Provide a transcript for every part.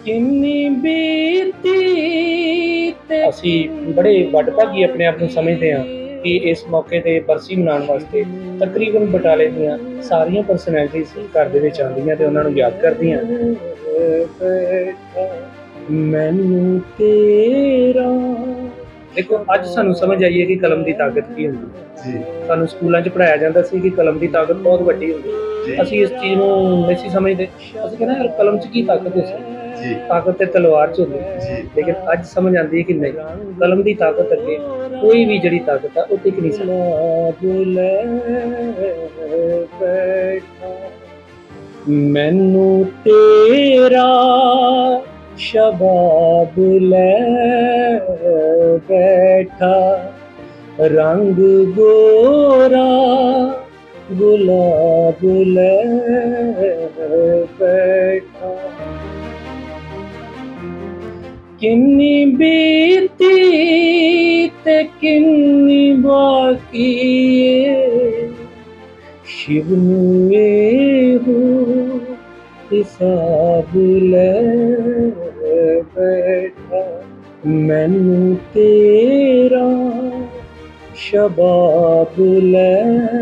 ਕਿੰਨੀ ਬੀਤੀ ਤੇ ਅਸੀਂ ਬੜੇ ਵਡਭਾਗੀ ਆਪਣੇ ਆਪ ਨੂੰ ਸਮਝਦੇ ਹਾਂ ਕਿ ਇਸ ਮੌਕੇ ਤੇ ਬਰਸੀ ਮਨਾਉਣ ਵਾਸਤੇ ਤਕਰੀਬਨ ਬਟਾਲੇ ਦੀਆਂ ਸਾਰੀਆਂ ਪਰਸਨੈਲਿਟੀਜ਼ ਘਰ ਦੇ ਵਿੱਚ ਆਉਂਦੀਆਂ ਤੇ ਉਹਨਾਂ ਨੂੰ ਯਾਦ ਕਰਦੀਆਂ। ਮੈਨੂੰ ਤੇਰਾ ਦੇਖੋ ਅੱਜ ਸਾਨੂੰ ਸਮਝ ਆਈ ਹੈ ਕਿ ਕਲਮ ਦੀ ਤਾਕਤ ਕੀ ਹੁੰਦੀ ਹੈ ਜੀ। ਸਾਨੂੰ ਸਕੂਲਾਂ 'ਚ ਪੜ੍ਹਾਇਆ ਜਾਂਦਾ ਸੀ ਕਿ ਕਲਮ ਦੀ ਤਾਕਤ ਬਹੁਤ ਵੱਡੀ ਹੁੰਦੀ ਹੈ। ਅਸੀਂ ਇਸ ਚੀਜ਼ ਨੂੰ ਨਹੀਂ ਸੀ ਸਮਝਦੇ। ਅਸੀਂ ਕਹਿੰਦੇ ਯਾਰ ਕਲਮ 'ਚ ਕੀ ਤਾਕਤ ਹੋ ਸਕਦੀ ਜੀ, ਤਾਕਤ ਤੇ ਤਲਵਾਰ 'ਚ ਹੁੰਦੀ ਹੈ। ਲੇਕਿਨ ਅੱਜ ਸਮਝ ਆਉਂਦੀ ਹੈ ਕਿ ਨਹੀਂ, ਕਲਮ ਦੀ ਤਾਕਤ ਅੱਗੇ ਕੋਈ ਵੀ ਜਿਹੜੀ ਤਾਕਤ ਆ ਉਹ ਟਿਕ ਨਹੀਂ ਸਕਦੀ। ਮੈਨੂੰ ਤੇਰਾ ਸ਼ਬਾਬ ਲੈ ਬੈਠਾ, ਰੰਗ ਗੋਰਾ ਗੁਲਾਬ ਲੈ ਬੈਠਾ। ਕਿੰਨੀ ਬੀਤੀ ਤੇ ਕਿੰਨੀ ਬਾਕੀ ਏ, ਸ਼ਿਵ ਨੂੰ ਇਹੋ ਹਿਸਾਬ ਲੈ ਬੈਠਾ। ਮੈਨੂੰ ਤੇਰਾ ਸ਼ਬਾਬ ਲੈ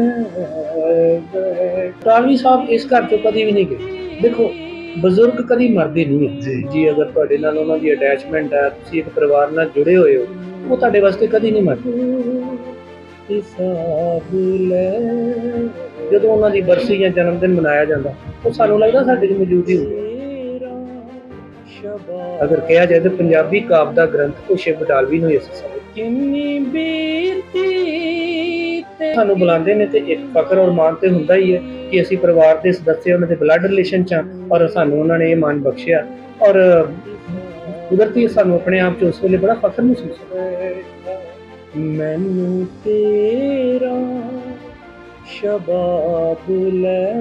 ਬੈਠਾ। ਰਾਵੀ ਸਾਹਿਬ ਇਸ ਘਰ ਤੋਂ ਕਦੀ ਵੀ ਨਹੀਂ ਗਏ। ਦੇਖੋ ਬਜ਼ੁਰਗ ਕਦੀ ਮਰਦੇ ਨਹੀਂ ਹੈ ਜੀ। ਅਗਰ ਤੁਹਾਡੇ ਨਾਲ ਉਹਨਾਂ ਦੀ ਅਟੈਚਮੈਂਟ ਹੈ, ਤੁਸੀਂ ਇੱਕ ਪਰਿਵਾਰ ਨਾਲ ਜੁੜੇ ਹੋਏ ਹੋ, ਉਹ ਤੁਹਾਡੇ ਵਾਸਤੇ ਕਦੀ ਨਹੀਂ ਮਰਦੇ। ਹਿਸਾਬ ਲੈ ਜਦੋਂ ਉਹਨਾਂ ਦੀ ਬਰਸੀ ਜਾਂ ਜਨਮ ਦਿਨ ਮਨਾਇਆ ਜਾਂਦਾ, ਉਹ ਸਾਨੂੰ ਲੱਗਦਾ ਸਾਡੇ 'ਚ ਮੌਜੂਦ ਹੀ ਹੁੰਦਾ। ਅਗਰ ਕਿਹਾ ਜਾਏ ਤਾਂ ਪੰਜਾਬੀ ਕਾਵਿ ਦਾ ਗ੍ਰੰਥ ਉਹ ਸ਼ਿਵ ਬਟਾਲਵੀ ਨੂੰ ਹੀ ਅਸੀਂ ਸਮਝਦੇ। ਕਿੰਨੀ ਬੀਤੀ ਤੇ ਸਾਨੂੰ ਬੁਲਾਉਂਦੇ ਨੇ ਤੇ ਇੱਕ ਫਖਰ ਔਰ ਮਾਣ ਤੇ ਹੁੰਦਾ ਹੀ ਹੈ ਕਿ ਅਸੀਂ ਪਰਿਵਾਰ ਦੇ ਸਦੱਸਿਆ, ਉਹਨਾਂ ਦੇ ਬਲੱਡ ਰਿਲੇਸ਼ਨ 'ਚ ਹਾਂ ਔਰ ਸਾਨੂੰ ਉਹਨਾਂ ਨੇ ਇਹ ਮਾਣ ਬਖਸ਼ਿਆ। ਔਰ ਕੁਦਰਤੀ ਸਾਨੂੰ ਆਪਣੇ ਆਪ 'ਚ ਉਸ ਵੇਲੇ ਬੜਾ ਫਖਰ ਮਹਿਸੂਸ ਹੋਇਆ। ਮੈਨੂੰ ਤੇਰਾ ਸ਼ਬਾਬ ਲੈ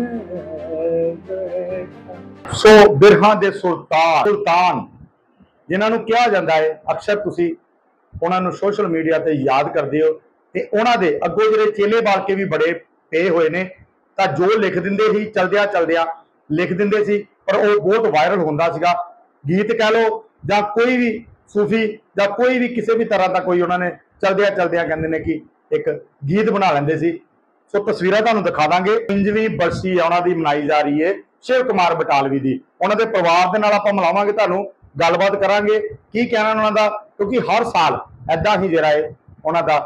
ਬੈਠਾ। ਸੋ ਬਿਰਹਾਂ ਦੇ ਸੁਲਤਾਨ ਜਿਨ੍ਹਾਂ ਨੂੰ ਕਿਹਾ ਜਾਂਦਾ ਹੈ, ਅਕਸਰ ਤੁਸੀਂ ਉਹਨਾਂ ਨੂੰ ਸੋਸ਼ਲ ਮੀਡੀਆ ਤੇ ਯਾਦ ਕਰਦੇ ਹੋ ਤੇ ਉਹਨਾਂ ਦੇ ਅੱਗੋਂ ਜਿਹੜੇ ਚੇਲੇ ਬਾਲ ਕੇ ਵੀ ਬੜੇ ਪਏ ਹੋਏ ਨੇ, ਤਾਂ ਜੋ ਲਿਖ ਦਿੰਦੇ ਸੀ ਚਲਦਿਆਂ ਚਲਦਿਆਂ ਲਿਖ ਦਿੰਦੇ ਸੀ, ਪਰ ਉਹ ਬਹੁਤ ਵਾਇਰਲ ਹੁੰਦਾ ਸੀਗਾ। ਗੀਤ ਕਹਿ ਲਓ ਜਾਂ ਕੋਈ ਵੀ ਸੂਫੀ ਜਾਂ ਕੋਈ ਵੀ ਕਿਸੇ ਵੀ ਤਰ੍ਹਾਂ ਦਾ ਕੋਈ ਉਹਨਾਂ ਨੇ ਚਲਦਿਆਂ ਚਲਦਿਆਂ ਕਹਿੰਦੇ ਨੇ ਕਿ ਇੱਕ ਗੀਤ ਬਣਾ ਲੈਂਦੇ ਸੀ। ਸੋ ਤਸਵੀਰਾਂ ਤੁਹਾਨੂੰ ਦਿਖਾ ਦਾਂਗੇ। 55ਵੀਂ ਬਰਸੀ ਉਹਨਾਂ ਦੀ ਮਨਾਈ ਜਾ ਰਹੀ ਹੈ, ਸ਼ਿਵ ਕੁਮਾਰ ਬਟਾਲਵੀ ਦੀ। ਉਹਨਾਂ ਦੇ ਪਰਿਵਾਰ ਦੇ ਨਾਲ ਆਪਾਂ ਮਿਲਾਵਾਂਗੇ, ਤੁਹਾਨੂੰ ਗੱਲਬਾਤ ਕਰਾਂਗੇ ਕੀ ਕਹਿਣਾ ਉਹਨਾਂ ਦਾ, ਕਿਉਂਕਿ ਹਰ ਸਾਲ ਐਦਾਂ ਹੀ ਜਿਹੜਾ ਹੈ ਉਹਨਾਂ ਦਾ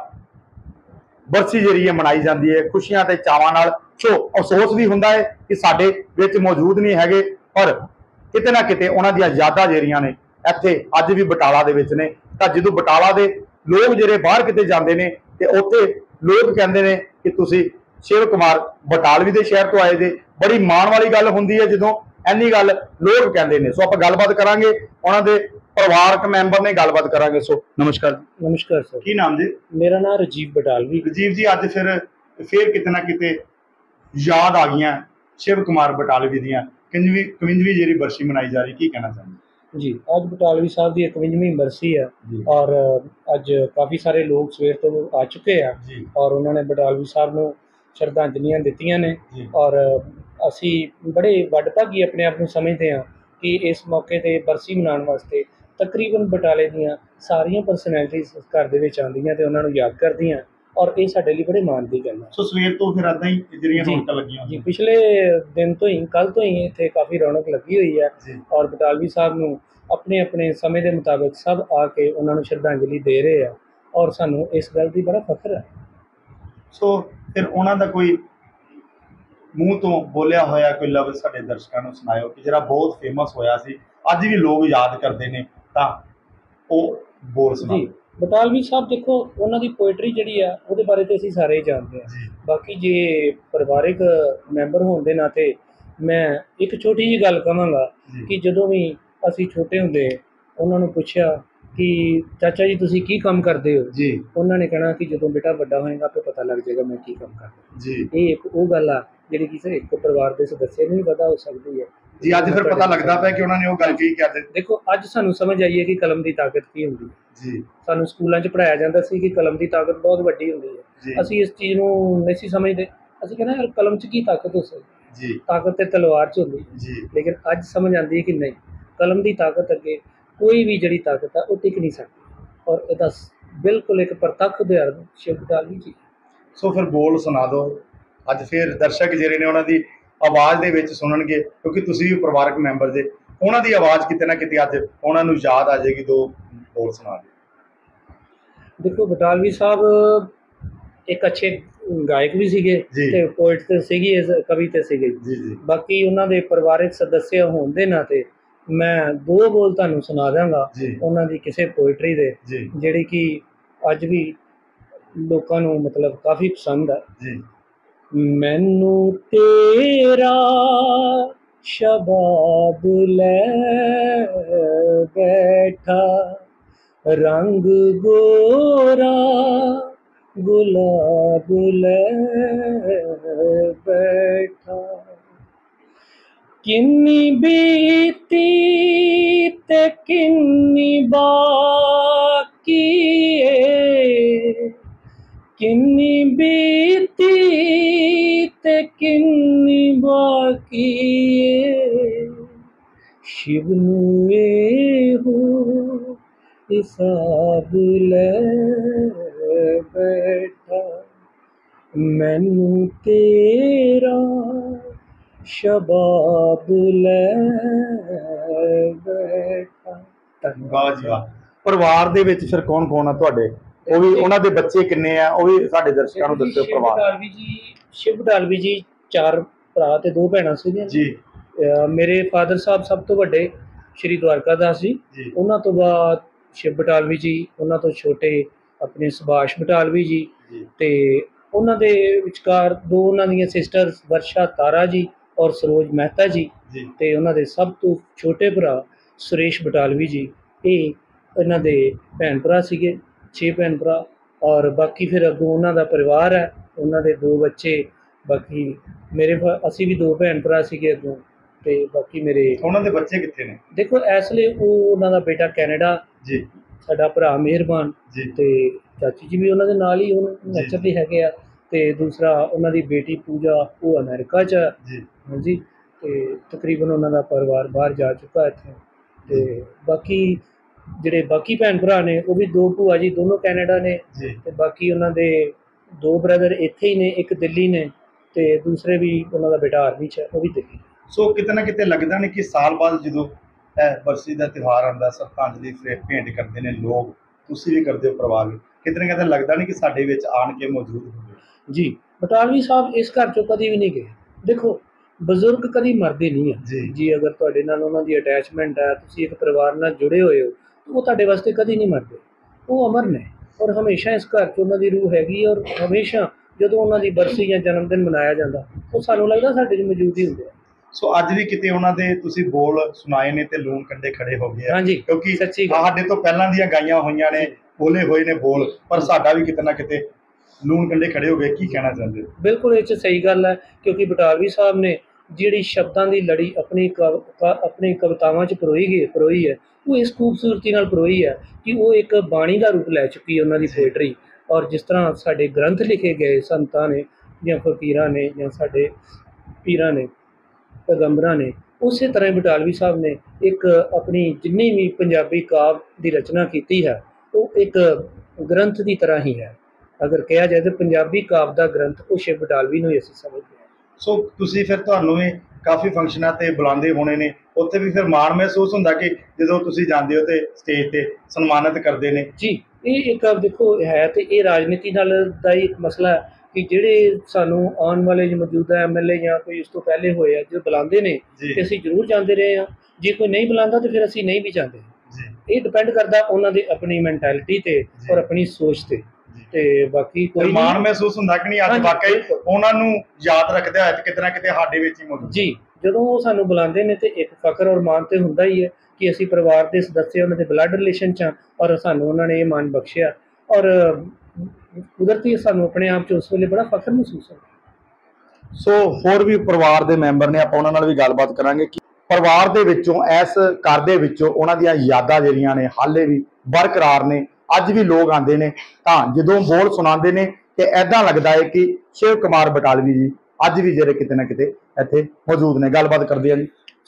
ਬਰਸੀ ਜਿਹੜੀ ਹੈ ਮਨਾਈ ਜਾਂਦੀ ਹੈ ਖੁਸ਼ੀਆਂ ਤੇ ਚਾਵਾਂ ਨਾਲ। ਸੋ ਅਫਸੋਸ ਵੀ ਹੁੰਦਾ ਹੈ ਕਿ ਸਾਡੇ ਵਿੱਚ ਮੌਜੂਦ ਨਹੀਂ ਹੈਗੇ, ਪਰ ਕਿਤੇ ਨਾ ਕਿਤੇ ਉਹਨਾਂ ਦੀਆਂ ਯਾਦਾਂ ਜਿਹੜੀਆਂ ਨੇ ਇੱਥੇ ਅੱਜ ਵੀ ਬਟਾਲਾ ਦੇ ਵਿੱਚ ਨੇ। ਤਾਂ ਜਦੋਂ ਬਟਾਲਾ ਦੇ ਲੋਕ ਜਿਹੜੇ ਬਾਹਰ ਕਿਤੇ ਜਾਂਦੇ ਨੇ ਤੇ ਉੱਥੇ ਲੋਕ ਕਹਿੰਦੇ ਨੇ ਕਿ ਤੁਸੀਂ ਸ਼ਿਵ ਕੁਮਾਰ ਬਟਾਲਵੀ ਦੇ ਸ਼ਹਿਰ ਤੋਂ ਆਏ ਜੇ। ਬੜੀ ਮਾਣ ਵਾਲੀ ਗੱਲ ਹੁੰਦੀ ਹੈ ਜਦੋਂ ਇੰਨੀ ਗੱਲ ਲੋਕ ਕਹਿੰਦੇ ਨੇ। ਸੋ ਆਪਾਂ ਗੱਲਬਾਤ ਕਰਾਂਗੇ, ਉਹਨਾਂ ਦੇ ਪਰਿਵਾਰਕ ਮੈਂਬਰ ਨੇ ਗੱਲਬਾਤ ਕਰਾਂਗੇ। ਸੋ ਨਮਸਕਾਰ। ਨਮਸਕਾਰ ਸਰ। ਕੀ ਨਾਮ ਜੀ? ਮੇਰਾ ਨਾਮ ਰਾਜੀਵ ਬਟਾਲਵੀ। ਰਾਜੀਵ ਜੀ, ਅੱਜ ਫਿਰ ਕਿਤੇ ਨਾ ਕਿਤੇ ਯਾਦ ਆ ਗਈਆਂ ਸ਼ਿਵ ਕੁਮਾਰ ਬਟਾਲਵੀ ਦੀਆਂ। 55ਵੀਂ ਜਿਹੜੀ ਬਰਸੀ ਮਨਾਈ ਜਾ ਰਹੀ, ਕੀ ਕਹਿਣਾ ਚਾਹੁੰਦੇ ਜੀ? ਅੱਜ ਬਟਾਲਵੀ ਸਾਹਿਬ ਦੀ 51ਵੀਂ ਬਰਸੀ ਹੈ ਔਰ ਅੱਜ ਕਾਫੀ ਸਾਰੇ ਲੋਕ ਸਵੇਰ ਤੋਂ ਆ ਚੁੱਕੇ ਆ ਔਰ ਉਹਨਾਂ ਨੇ ਬਟਾਲਵੀ ਸਾਹਿਬ ਨੂੰ ਸ਼ਰਧਾਂਜਲੀਆਂ ਦਿੱਤੀਆਂ ਨੇ। ਔਰ ਅਸੀਂ ਬੜੇ ਵਡਭਾਗੀ ਆਪਣੇ ਆਪ ਨੂੰ ਸਮਝਦੇ ਹਾਂ ਕਿ ਇਸ ਮੌਕੇ 'ਤੇ ਬਰਸੀ ਮਨਾਉਣ ਵਾਸਤੇ ਤਕਰੀਬਨ ਬਟਾਲੇ ਦੀਆਂ ਸਾਰੀਆਂ ਪਰਸਨੈਲਿਟੀਜ਼ ਘਰ ਦੇ ਵਿੱਚ ਆਉਂਦੀਆਂ ਤੇ ਉਹਨਾਂ ਨੂੰ ਯਾਦ ਕਰਦੀਆਂ ਔਰ ਇਹ ਸਾਡੇ ਲਈ ਬੜੇ ਮਾਣ ਦੀ ਗੱਲ ਹੈ। ਸੋ ਸਵੇਰ ਤੋਂ ਫਿਰ ਇੱਦਾਂ ਹੀ ਜਿਹੜੀਆਂ ਰੌਣਕਾਂ ਲੱਗੀਆਂ ਜੀ, ਪਿਛਲੇ ਦਿਨ ਤੋਂ ਹੀ, ਕੱਲ੍ਹ ਤੋਂ ਹੀ ਇੱਥੇ ਕਾਫੀ ਰੌਣਕ ਲੱਗੀ ਹੋਈ ਹੈ ਔਰ ਬਟਾਲਵੀ ਸਾਹਿਬ ਨੂੰ ਆਪਣੇ ਆਪਣੇ ਸਮੇਂ ਦੇ ਮੁਤਾਬਿਕ ਸਭ ਆ ਕੇ ਉਹਨਾਂ ਨੂੰ ਸ਼ਰਧਾਂਜਲੀ ਦੇ ਰਹੇ ਆ ਔਰ ਸਾਨੂੰ ਇਸ ਗੱਲ ਦੀ ਬੜਾ ਫਖਰ ਹੈ। ਸੋ ਫਿਰ ਉਹਨਾਂ ਦਾ ਕੋਈ ਮੂੰਹ ਤੋਂ ਬੋਲਿਆ ਹੋਇਆ ਕੋਈ ਲਫ਼ਜ਼ ਸਾਡੇ ਦਰਸ਼ਕਾਂ ਨੂੰ ਸੁਣਾਇਓ ਕਿ ਜਿਹੜਾ ਬਹੁਤ ਫੇਮਸ ਹੋਇਆ ਸੀ, ਅੱਜ ਵੀ ਲੋਕ ਯਾਦ ਕਰਦੇ ਨੇ, ਤਾਂ ਉਹ ਬੋਲ ਸੁਣਾਓ। ਬਟਾਲਵੀ ਸਾਹਿਬ ਦੇਖੋ, ਉਹਨਾਂ ਦੀ ਪੋਇਟਰੀ ਜਿਹੜੀ ਆ ਉਹਦੇ ਬਾਰੇ ਤਾਂ ਅਸੀਂ ਸਾਰੇ ਹੀ ਜਾਣਦੇ ਹਾਂ। ਬਾਕੀ ਜੇ ਪਰਿਵਾਰਿਕ ਮੈਂਬਰ ਹੋਣ ਦੇ ਨਾਤੇ ਮੈਂ ਇੱਕ ਛੋਟੀ ਜਿਹੀ ਗੱਲ ਕਹਾਂਗਾ ਕਿ ਜਦੋਂ ਵੀ ਅਸੀਂ ਛੋਟੇ ਹੁੰਦੇ ਉਹਨਾਂ ਨੂੰ ਪੁੱਛਿਆ ਕਿ ਚਾਚਾ ਜੀ ਤੁਸੀਂ ਕੀ ਕੰਮ ਕਰਦੇ ਹੋ ਜੀ, ਉਹਨਾਂ ਨੇ ਕਹਿਣਾ ਕਿ ਜਦੋਂ ਬੇਟਾ ਵੱਡਾ ਹੋਏਗਾ ਤਾਂ ਪਤਾ ਲੱਗ ਜਾਏਗਾ ਮੈਂ ਕੀ ਕੰਮ ਕਰਦਾ ਜੀ। ਇਹ ਇੱਕ ਉਹ ਗੱਲ ਆ ਜਿਹੜੀ ਕਿਸੇ ਇੱਕ ਪਰਿਵਾਰ ਦੇ ਸਦੱਸਿਆ ਨੂੰ ਵੀ ਪਤਾ ਹੋ ਸਕਦੀ ਹੈ ਜੀ। ਅੱਜ ਫਿਰ ਪਤਾ ਲੱਗਦਾ ਪਿਆ ਕਿ ਉਹਨਾਂ ਨੇ ਉਹ ਗੱਲ ਕੀ ਕਰਦੇ। ਦੇਖੋ ਅੱਜ ਸਾਨੂੰ ਸਮਝ ਆਈ ਹੈ ਕਿ ਕਲਮ ਦੀ ਤਾਕਤ ਕੀ ਹੁੰਦੀ ਹੈ ਜੀ। ਸਾਨੂੰ ਸਕੂਲਾਂ 'ਚ ਪੜ੍ਹਾਇਆ ਜਾਂਦਾ ਸੀ ਕਿ ਕਲਮ ਦੀ ਤਾਕਤ ਬਹੁਤ ਵੱਡੀ ਹੁੰਦੀ ਹੈ। ਅਸੀਂ ਇਸ ਚੀਜ਼ ਨੂੰ ਨਹੀਂ ਸੀ ਸਮਝਦੇ। ਅਸੀਂ ਕਹਿੰਦੇ ਯਾਰ ਕਲਮ 'ਚ ਕੀ ਤਾਕਤ ਹੋ ਸਕਦੀ ਜੀ, ਤਾਕਤ ਤੇ ਤਲਵਾਰ 'ਚ ਹੁੰਦੀ ਜੀ। ਲੇਕਿਨ ਅੱਜ ਸਮਝ ਆਉਂਦੀ ਹੈ ਕਿ ਨਹੀਂ, ਕਲਮ ਦੀ ਤਾਕਤ ਅੱਗੇ ਕੋਈ ਵੀ ਜਿਹੜੀ ਤਾਕਤ ਆ ਉਹ ਟਿਕ ਨਹੀਂ ਸਕਦੀ। ਔਰ ਇਹਦਾ ਬਿਲਕੁਲ ਇੱਕ ਪ੍ਰਤੱਖ ਉਦਾਹਰਨ ਸ਼ਿਵ ਬਟਾਲਵੀ ਜੀ। ਸੋ ਫਿਰ ਬੋਲ ਸੁਣਾ ਦਿਓ। ਅੱਜ ਫਿਰ ਦਰਸ਼ਕ ਜਿਹੜੇ ਨੇ ਉਹਨਾਂ ਦੀ ਆਵਾਜ਼ ਦੇ ਵਿੱਚ ਸੁਣਨਗੇ, ਕਿਉਂਕਿ ਤੁਸੀਂ ਵੀ ਪਰਿਵਾਰਕ ਮੈਂਬਰ ਜੇ, ਉਹਨਾਂ ਦੀ ਆਵਾਜ਼ ਕਿਤੇ ਨਾ ਕਿਤੇ ਅੱਜ ਉਹਨਾਂ ਨੂੰ ਯਾਦ ਆ ਜਾਏਗੀ। ਦੋ ਬੋਲ ਸੁਣਾ ਦਿਓ। ਦੇਖੋ ਬਟਾਲਵੀ ਸਾਹਿਬ ਇੱਕ ਅੱਛੇ ਗਾਇਕ ਵੀ ਸੀਗੇ ਜੀ। ਤੇ ਪੋਇਟ ਤੇ ਸੀਗੇ, ਕਵੀ ਤੇ ਸੀਗੇ। ਜੀ ਜੀ ਬਾਕੀ ਉਹਨਾਂ ਦੇ ਪਰਿਵਾਰਕ ਸਦੱਸਿਆ ਹੋਣ ਦੇ ਨਾਤੇ ਮੈਂ ਦੋ ਬੋਲ ਤੁਹਾਨੂੰ ਸੁਣਾ ਦਾਂਗਾ ਜੀ ਉਹਨਾਂ ਦੀ ਕਿਸੇ ਪੋਇਟਰੀ ਦੇ, ਜੀ ਜਿਹੜੀ ਕਿ ਅੱਜ ਵੀ ਲੋਕਾਂ ਨੂੰ ਮਤਲਬ ਕਾਫੀ ਪਸੰਦ ਹੈ। ਜੀ। ਮੈਨੂੰ ਤੇਰਾ ਸ਼ਬਾਬ ਲੈ ਬੈਠਾ, ਰੰਗ ਗੋਰਾ ਗੁਲਾਬ ਲੈ ਬੈਠਾ, ਕਿੰਨੀ ਬੀਤੀ ਤੇ ਕਿੰਨੀ ਬਾਕੀ ਏ, ਕਿੰਨੀ ਬੀਤੀ ਤੇ ਕਿੰਨੀ ਬਾਕੀ ਏ, ਸ਼ਿਵ ਨੂੰ ਇਹੋ ਹਿਸਾਬ ਲੈ ਬੈਠਾ, ਮੈਨੂੰ ਤੇਰਾ ਸ਼ਬਾਬ ਲੈ ਬੈਠਾ। ਵਾਹ ਜੀ ਵਾਹ। ਪਰਿਵਾਰ ਦੇ ਵਿੱਚ ਫਿਰ ਕੌਣ ਕੌਣ ਆ ਤੁਹਾਡੇ? ਉਹ ਵੀ, ਉਹਨਾਂ ਦੇ ਬੱਚੇ ਕਿੰਨੇ ਆ, ਉਹ ਵੀ ਸਾਡੇ ਦਰਸ਼ਕਾਂ ਨੂੰ ਦੱਸਿਓ। ਪਰਿਵਾਰ ਸ਼ਿਵ ਬਟਾਲਵੀ ਜੀ 4 ਭਰਾ ਤੇ 2 ਭੈਣਾਂ ਸੀਗੀਆਂ ਜੀ। ਮੇਰੇ ਫਾਦਰ ਸਾਹਿਬ ਸਭ ਤੋਂ ਵੱਡੇ ਸ਼੍ਰੀ ਦਵਾਰਕਾਦਾਸ ਜੀ, ਉਹਨਾਂ ਤੋਂ ਬਾਅਦ ਸ਼ਿਵ ਬਟਾਲਵੀ ਜੀ, ਉਹਨਾਂ ਤੋਂ ਛੋਟੇ ਆਪਣੇ ਸੁਭਾਸ਼ ਬਟਾਲਵੀ ਜੀ, ਤੇ ਉਹਨਾਂ ਦੇ ਵਿਚਕਾਰ 2 ਉਹਨਾਂ ਦੀਆਂ ਸਿਸਟਰਸ ਵਰਸ਼ਾ ਤਾਰਾ ਜੀ ਔਰ ਸਰੋਜ ਮਹਿਤਾ ਜੀ, ਤੇ ਉਹਨਾਂ ਦੇ ਸਭ ਤੋਂ ਛੋਟੇ ਭਰਾ ਸੁਰੇਸ਼ ਬਟਾਲਵੀ ਜੀ। ਇਹ ਇਹਨਾਂ ਦੇ ਭੈਣ ਭਰਾ ਸੀਗੇ, 6 ਭੈਣ ਭਰਾ। ਔਰ ਬਾਕੀ ਫਿਰ ਅੱਗੋਂ ਉਹਨਾਂ ਦਾ ਪਰਿਵਾਰ ਹੈ, ਉਹਨਾਂ ਦੇ 2 ਬੱਚੇ। ਬਾਕੀ ਅਸੀਂ ਵੀ 2 ਭੈਣ ਭਰਾ ਸੀਗੇ ਅੱਗੋਂ, ਤੇ ਬਾਕੀ ਮੇਰੇ। ਉਹਨਾਂ ਦੇ ਬੱਚੇ ਕਿੱਥੇ ਨੇ? ਦੇਖੋ ਇਸ ਲਈ ਉਹਨਾਂ ਦਾ ਬੇਟਾ ਕੈਨੇਡਾ ਜੀ, ਸਾਡਾ ਭਰਾ ਮਿਹਰਬਾਨ ਜੀ, ਤੇ ਚਾਚੀ ਜੀ ਵੀ ਉਹਨਾਂ ਦੇ ਨਾਲ ਹੀ ਹੁਣ ਨੱਚਦੇ ਹੈਗੇ ਆ, ਤੇ ਦੂਸਰਾ ਉਹਨਾਂ ਦੀ ਬੇਟੀ ਪੂਜਾ, ਉਹ ਅਮਰੀਕਾ 'ਚ ਜੀ। ਹਾਂਜੀ, ਤੇ ਤਕਰੀਬਨ ਉਹਨਾਂ ਦਾ ਪਰਿਵਾਰ ਬਾਹਰ ਜਾ ਚੁੱਕਾ ਇੱਥੋਂ। ਤੇ ਬਾਕੀ ਜਿਹੜੇ ਬਾਕੀ ਭੈਣ ਭਰਾ ਨੇ ਉਹ ਵੀ 2 ਭੂਆ ਜੀ, ਦੋਨੋਂ ਕੈਨੇਡਾ ਨੇ, ਤੇ ਬਾਕੀ ਉਹਨਾਂ ਦੇ 2 ਬ੍ਰਦਰ ਇੱਥੇ ਹੀ ਨੇ, ਇੱਕ ਦਿੱਲੀ ਨੇ, ਤੇ ਦੂਸਰੇ ਵੀ ਉਹਨਾਂ ਦਾ ਬੇਟਾ ਆਰਮੀ 'ਚ ਹੈ, ਉਹ ਵੀ ਦਿੱਲੀ। ਸੋ ਕਿਤੇ ਨਾ ਕਿਤੇ ਲੱਗਦਾ ਨਹੀਂ ਕਿ ਸਾਲ ਬਾਅਦ ਜਦੋਂ ਇਹ ਬਰਸੀ ਦਾ ਤਿਉਹਾਰ ਆਉਂਦਾ, ਸ਼ਰਧਾਂਜਲੀ ਭੇਂਟ ਕਰਦੇ ਨੇ ਲੋਕ, ਤੁਸੀਂ ਵੀ ਕਰਦੇ ਹੋ ਪਰਿਵਾਰ ਵਿੱਚ, ਕਿਤੇ ਨਾ ਕਿਤੇ ਲੱਗਦਾ ਨਹੀਂ ਕਿ ਸਾਡੇ ਵਿੱਚ ਆਣ ਕੇ ਮੌਜੂਦ ਹੋਵੇ। ਜੀ, ਬਟਾਲਵੀ ਸਾਹਿਬ ਇਸ ਘਰ 'ਚੋਂ ਕਦੀ ਵੀ ਨਹੀਂ ਗਏ। ਦੇਖੋ ਬਜ਼ੁਰਗ ਕਦੀ ਮਰਦੇ ਨਹੀਂ ਆ ਜੀ, ਅਗਰ ਤੁਹਾਡੇ ਨਾਲ ਉਹਨਾਂ ਦੀ ਅਟੈਚਮੈਂਟ ਹੈ, ਤੁਸੀਂ ਇੱਕ ਪਰਿਵਾਰ ਨਾਲ ਜੁੜੇ ਹੋਏ ਹੋ, ਉਹ ਤੁਹਾਡੇ ਵਾਸਤੇ ਕਦੀ ਨਹੀਂ ਮਰਦੇ, ਉਹ ਅਮਰ ਨੇ। ਔਰ ਹਮੇਸ਼ਾ ਇਸ ਘਰ 'ਚ ਉਹਨਾਂ ਦੀ ਰੂਹ ਹੈਗੀ, ਔਰ ਹਮੇਸ਼ਾ ਜਦੋਂ ਉਹਨਾਂ ਦੀ ਬਰਸੀ ਜਾਂ ਜਨਮ ਦਿਨ ਮਨਾਇਆ ਜਾਂਦਾ, ਉਹ ਸਾਨੂੰ ਲੱਗਦਾ ਸਾਡੇ 'ਚ ਮੌਜੂਦ ਹੀ ਹੁੰਦੇ ਆ। ਸੋ ਅੱਜ ਵੀ ਕਿਤੇ ਉਹਨਾਂ ਦੇ ਤੁਸੀਂ ਬੋਲ ਸੁਣਾਏ ਨੇ ਤੇ ਲੂਣ ਕੰਢੇ ਖੜੇ ਹੋ ਗਏ ਆ। ਹਾਂਜੀ, ਕਿਉਂਕਿ ਸਾਡੇ ਤੋਂ ਪਹਿਲਾਂ ਦੀਆਂ ਗਾਈਆਂ ਹੋਈਆਂ ਨੇ, ਬੋਲੇ ਹੋਏ ਨੇ ਬੋਲ, ਪਰ ਸਾਡਾ ਵੀ ਕਿਤੇ ਨਾ ਕਿਤੇ ਲੂਣ ਕੰਢੇ ਖੜੇ ਹੋ ਗਏ। ਕੀ ਕਹਿਣਾ ਚਾਹੁੰਦੇ ਹੋ? ਬਿਲਕੁਲ ਇਹ 'ਚ ਸਹੀ ਗੱਲ ਹੈ, ਕਿਉਂਕਿ ਬਟਾਲਵੀ ਸਾਹਿਬ ਨੇ ਜਿਹੜੀ ਸ਼ਬਦਾਂ ਦੀ ਲੜੀ ਆਪਣੀ ਕਵਿਤਾਵਾਂ 'ਚ ਪਰੋਈ ਹੈ, ਉਹ ਇਸ ਖੂਬਸੂਰਤੀ ਨਾਲ ਪਰੋਈ ਹੈ ਕਿ ਉਹ ਇੱਕ ਬਾਣੀ ਦਾ ਰੂਪ ਲੈ ਚੁੱਕੀ ਹੈ ਉਹਨਾਂ ਦੀ ਪੋਇਟਰੀ। ਔਰ ਜਿਸ ਤਰ੍ਹਾਂ ਸਾਡੇ ਗ੍ਰੰਥ ਲਿਖੇ ਗਏ ਸੰਤਾਂ ਨੇ ਜਾਂ ਫਕੀਰਾਂ ਨੇ ਜਾਂ ਸਾਡੇ ਪੀਰਾਂ ਨੇ, ਪੈਗੰਬਰਾਂ ਨੇ, ਉਸੇ ਤਰ੍ਹਾਂ ਬਟਾਲਵੀ ਸਾਹਿਬ ਨੇ ਇੱਕ ਆਪਣੀ ਜਿੰਨੀ ਵੀ ਪੰਜਾਬੀ ਕਾਵਿ ਦੀ ਰਚਨਾ ਕੀਤੀ ਹੈ, ਉਹ ਇੱਕ ਗ੍ਰੰਥ ਦੀ ਤਰ੍ਹਾਂ ਹੀ ਹੈ। ਅਗਰ ਕਿਹਾ ਜਾਏ ਤਾਂ ਪੰਜਾਬੀ ਕਾਵਿ ਦਾ ਗ੍ਰੰਥ ਉਹ ਸ਼ਿਵ ਬਟਾਲਵੀ ਨੂੰ ਹੀ ਅਸੀਂ ਸਮਝਦੇ ਹਾਂ। ਸੋ ਤੁਸੀਂ ਫਿਰ ਤੁਹਾਨੂੰ ਵੀ ਕਾਫੀ ਫੰਕਸ਼ਨਾਂ 'ਤੇ ਬੁਲਾਉਂਦੇ ਹੋਣੇ ਨੇ, ਉੱਥੇ ਵੀ ਫਿਰ ਮਾਣ ਮਹਿਸੂਸ ਹੁੰਦਾ ਕਿ ਜਦੋਂ ਤੁਸੀਂ ਜਾਂਦੇ ਹੋ ਤੇ ਸਟੇਜ 'ਤੇ ਸਨਮਾਨਿਤ ਕਰਦੇ ਨੇ? ਜੀ, ਇਹ ਇੱਕ ਦੇਖੋ ਹੈ, ਤੇ ਇਹ ਰਾਜਨੀਤੀ ਨਾਲ ਦਾ ਹੀ ਇੱਕ ਮਸਲਾ ਹੈ ਕਿ ਜਿਹੜੇ ਸਾਨੂੰ ਆਉਣ ਵਾਲੇ ਮੌਜੂਦਾ MLA ਜਾਂ ਕੋਈ ਇਸ ਤੋਂ ਪਹਿਲੇ ਹੋਏ ਆ, ਜੋ ਬੁਲਾਉਂਦੇ ਨੇ ਤੇ ਅਸੀਂ ਜ਼ਰੂਰ ਜਾਂਦੇ ਰਹੇ ਹਾਂ। ਜੇ ਕੋਈ ਨਹੀਂ ਬੁਲਾਉਂਦਾ ਤਾਂ ਫਿਰ ਅਸੀਂ ਨਹੀਂ ਵੀ ਜਾਂਦੇ। ਇਹ ਡਿਪੈਂਡ ਕਰਦਾ ਉਹਨਾਂ ਦੀ ਆਪਣੀ ਮੈਂਟੈਲਿਟੀ 'ਤੇ ਔਰ ਆਪਣੀ ਸੋਚ 'ਤੇ। ਤੇ ਬਾਕੀ ਕੋਈ ਮਾਣ ਮਹਿਸੂਸ ਹੁੰਦਾ ਕਿ ਨਹੀਂ ਅੱਜ ਵਾਕਈ ਉਹਨਾਂ ਨੂੰ ਯਾਦ ਰੱਖਦੇ ਹੋਏ ਕਿਤੇ ਨਾ ਕਿਤੇ ਸਾਡੇ ਵਿੱਚ ਹੀ ਮੌਜੂਦ ਜੀ। ਜਦੋਂ ਉਹ ਸਾਨੂੰ ਬੁਲਾਉਂਦੇ ਨੇ ਤੇ ਇੱਕ ਫਖਰ ਔਰ ਮਾਣ ਤੇ ਹੁੰਦਾ ਹੀ ਹੈ ਕਿ ਅਸੀਂ ਪਰਿਵਾਰ ਦੇ ਸਦੱਸਿਆ ਉਹਨਾਂ ਦੇ ਬਲੱਡ ਰਿਲੇਸ਼ਨ 'ਚ ਹਾਂ, ਔਰ ਸਾਨੂੰ ਉਹਨਾਂ ਨੇ ਇਹ ਮਾਣ ਬਖਸ਼ਿਆ, ਔਰ ਕੁਦਰਤੀ ਸਾਨੂੰ ਆਪਣੇ ਆਪ 'ਚ ਉਸ ਵੇਲੇ ਬੜਾ ਫਖਰ ਮਹਿਸੂਸ ਹੁੰਦਾ। ਸੋ ਹੋਰ ਵੀ ਪਰਿਵਾਰ ਦੇ ਮੈਂਬਰ ਨੇ, ਆਪਾਂ ਉਹਨਾਂ ਨਾਲ ਵੀ ਗੱਲਬਾਤ ਕਰਾਂਗੇ ਕਿ ਪਰਿਵਾਰ ਦੇ ਵਿੱਚੋਂ, ਇਸ ਘਰ ਦੇ ਵਿੱਚੋਂ ਉਹਨਾਂ ਦੀਆਂ ਯਾਦਾਂ ਜਿਹੜੀਆਂ ਨੇ ਹਾਲੇ ਵੀ ਬਰਕਰਾਰ ਨੇ। ਅੱਜ ਵੀ ਲੋਕ ਆਉਂਦੇ ਨੇ ਤਾਂ ਜਦੋਂ ਬੋਲ ਸੁਣਾਉਂਦੇ ਨੇ ਤੇ ਐਦਾਂ ਲੱਗਦਾ ਹੈ ਕਿ ਸ਼ਿਵ ਕੁਮਾਰ ਬਟਾਲਵੀ ਜੀ ਅੱਜ ਵੀ ਜਿਹੜੇ ਕਿਤੇ ਨਾ ਕਿਤੇ ਇੱਥੇ ਮੌਜੂਦ ਨੇ। ਗੱਲਬਾਤ ਕਰਦੇ ਆ ਜੀ।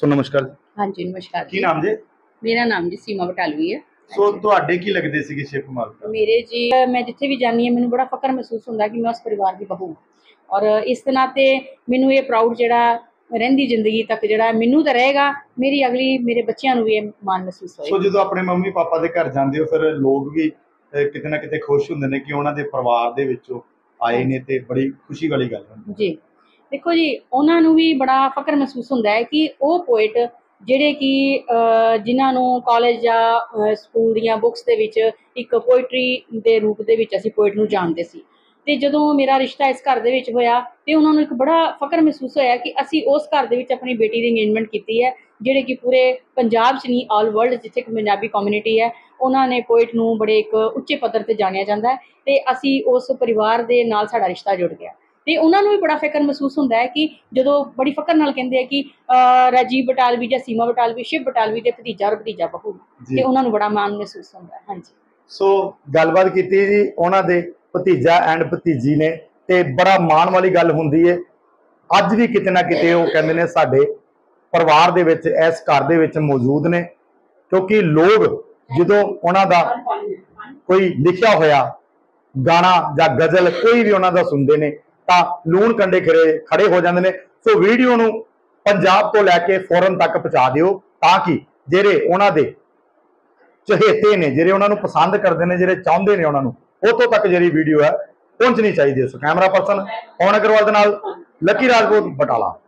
ਸੋ ਨਮਸਕਾਰ। हाँ जी नमस्कार ਕੀ जी। ਨਾਮ ਜੀ? मेरा नाम जी सीमा बटालवी है। ਸੋ ਤੁਹਾਡੇ ਕੀ ਲੱਗਦੇ ਸੀਗੇ ਸ਼ਿਵ ਕੁਮਾਰ ਦਾ? मेरे जी मैं जिथे भी जानी है मैनू बड़ा फकर महसूस होंदा कि मैं उस परिवार की बहू हाँ। और इस नाते मैनू ये प्राउड जिहड़ा रहिंदी जिंदगी तक जिहड़ा मैनू तो रहेगा, मेरी अगली मेरे बच्चों नू भी ये माण महसूस ਸੋ होएगा। ਜਦੋਂ ਆਪਣੇ ਮੰਮੀ ਪਾਪਾ ਦੇ ਘਰ ਜਾਂਦੇ ਹੋ ਫਿਰ ਲੋਕ ਵੀ ਕਿਤੇ ਨਾ ਕਿਤੇ ਖੁਸ਼ ਹੁੰਦੇ ਨੇ ਕਿ ਉਹਨਾਂ ਦੇ ਪਰਿਵਾਰ ਦੇ ਵਿੱਚੋਂ ਆਏ ਨੇ ਤੇ ਬੜੀ ਖੁਸ਼ੀ ਵਾਲੀ ਗੱਲ ਹੁੰਦੀ जी देखो जी, उन्होंने भी बड़ा फकर महसूस होंदा है कि वो पोएट ਜਿਹੜੇ ਕਿ ਜਿਨ੍ਹਾਂ ਨੂੰ ਕਾਲਜ ਜਾਂ ਸਕੂਲ ਦੀਆਂ ਬੁੱਕਸ ਦੇ ਵਿੱਚ ਇੱਕ ਪੋਇਟਰੀ ਦੇ ਰੂਪ ਦੇ ਵਿੱਚ ਅਸੀਂ ਪੋਇਟ ਨੂੰ ਜਾਣਦੇ ਸੀ। ਤੇ ਜਦੋਂ ਮੇਰਾ ਰਿਸ਼ਤਾ ਇਸ ਘਰ ਦੇ ਵਿੱਚ ਹੋਇਆ ਤੇ ਉਹਨਾਂ ਨੂੰ ਇੱਕ ਬੜਾ ਫਖਰ ਮਹਿਸੂਸ ਹੋਇਆ ਕਿ ਅਸੀਂ ਉਸ ਘਰ ਦੇ ਵਿੱਚ ਆਪਣੀ ਬੇਟੀ ਦੀ ਇੰਗੇਜਮੈਂਟ ਕੀਤੀ ਹੈ, ਜਿਹੜੇ ਕਿ ਪੂਰੇ ਪੰਜਾਬ 'ਚ ਨਹੀਂ ਆਲ ਵਰਲਡ ਜਿੱਥੇ ਕਿ ਪੰਜਾਬੀ ਕਮਿਊਨਿਟੀ ਹੈ ਉਹਨਾਂ ਨੇ ਪੋਇਟ ਨੂੰ ਬੜੇ ਇੱਕ ਉੱਚੇ ਪੱਧਰ ਤੇ ਜਾਣਿਆ ਜਾਂਦਾ ਹੈ ਤੇ ਅਸੀਂ ਉਸ ਪਰਿਵਾਰ ਦੇ ਨਾਲ ਸਾਡਾ ਰਿਸ਼ਤਾ ਜੁੜ ਗਿਆ। ਤੇ ਉਹਨਾਂ ਨੂੰ ਵੀ ਬੜਾ ਫਿਕਰ ਮਹਿਸੂਸ ਹੁੰਦਾ ਹੈ ਕਿ ਜਦੋਂ ਬੜੀ ਫਕਰ ਨਾਲ ਕਹਿੰਦੇ ਆ ਕਿ ਰਾਜੀਵ ਬਟਾਲਵੀ ਜਾਂ ਸੀਮਾ ਬਟਾਲਵੀ ਸ਼ਿਵ ਬਟਾਲਵੀ ਦੇ ਭਤੀਜਾ ਔਰ ਭਤੀਜਾ ਬਹੂ, ਤੇ ਉਹਨਾਂ ਨੂੰ ਬੜਾ ਮਾਣ ਮਹਿਸੂਸ ਹੁੰਦਾ ਹੈ। ਹਾਂਜੀ। ਸੋ ਗੱਲਬਾਤ ਕੀਤੀ ਜੀ ਉਹਨਾਂ ਦੇ ਭਤੀਜਾ ਐਂਡ ਭਤੀਜੀ ਨੇ ਤੇ ਬੜਾ ਮਾਣ ਵਾਲੀ ਗੱਲ ਹੁੰਦੀ ਹੈ। ਅੱਜ ਵੀ ਕਿਤੇ ਨਾ ਕਿਤੇ ਉਹ ਕਹਿੰਦੇ ਨੇ ਸਾਡੇ ਪਰਿਵਾਰ ਦੇ ਵਿੱਚ ਇਸ ਘਰ ਦੇ ਵਿੱਚ ਮੌਜੂਦ ਨੇ, ਕਿਉਂਕਿ ਲੋਕ ਜਦੋਂ ਉਹਨਾਂ ਦਾ ਕੋਈ ਲਿਖਿਆ ਹੋਇਆ ਗਾਣਾ ਜਾਂ ਗਜ਼ਲ ਕੋਈ ਵੀ ਉਹਨਾਂ ਦਾ ਸੁਣਦੇ ਨੇ ਤਾਂ ਲੂਣ ਕੰਡੇ ਖੜੇ ਹੋ ਜਾਂਦੇ ਨੇ। ਸੋ ਵੀਡੀਓ ਨੂੰ ਪੰਜਾਬ ਤੋਂ ਲੈ ਕੇ ਫੋਰਨ ਤੱਕ ਪਹੁੰਚਾ ਦਿਓ ਤਾਂ ਕਿ ਜਿਹੜੇ ਉਹਨਾਂ ਦੇ ਚਹੇਤੇ ਨੇ, ਜਿਹੜੇ ਉਹਨਾਂ ਨੂੰ ਪਸੰਦ ਕਰਦੇ ਨੇ, ਜਿਹੜੇ ਚਾਹੁੰਦੇ ਨੇ ਉਹਨਾਂ ਨੂੰ, ਉੱਥੋਂ ਤੱਕ ਜਿਹੜੀ ਵੀਡੀਓ ਹੈ ਪਹੁੰਚਣੀ ਚਾਹੀਦੀ ਹੈ। So camera person Pawan Agarwal ਦੇ ਨਾਲ ਲੱਕੀ ਰਾਜਪੂਤ ਬਟਾਲਾ।